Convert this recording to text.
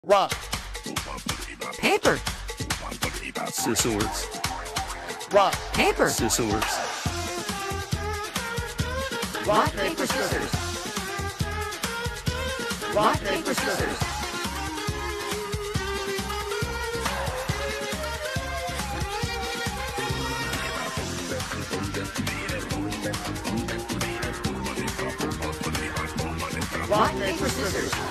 Rock. Paper. Scissors. Rock. Paper. Scissors. Rock, paper, scissors. Rock, paper, scissors. Rock, paper, scissors.